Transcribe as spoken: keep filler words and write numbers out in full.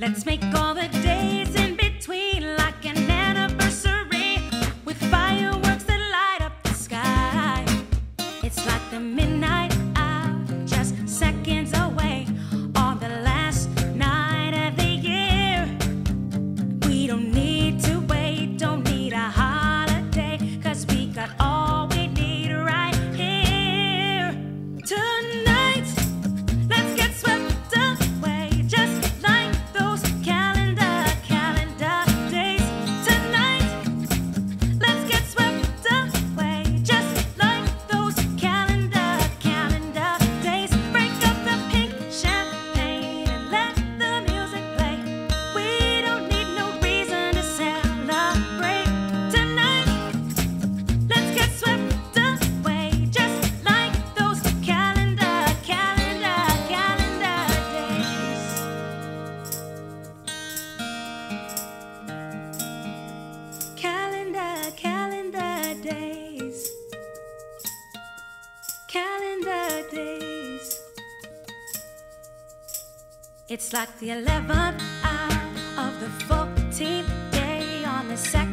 Let's make all the days in between like an anniversary, with fireworks that light up the sky. It's like the midnight hour, just seconds away, on the last night of the year. We don't need to wait, don't need a holiday, 'cause we got all we need right here. Tonight, let's get swept away, just like those calendar, calendar days. Tonight, let's get swept away, just like those calendar, calendar days. Break up the pink champagne and let the music play. We don't need no reason to celebrate. Tonight, let's get swept away, just like those calendar, calendar, calendar days. Calendar, calendar days. Calendar days. It's like the eleventh hour of the fourteenth day on the second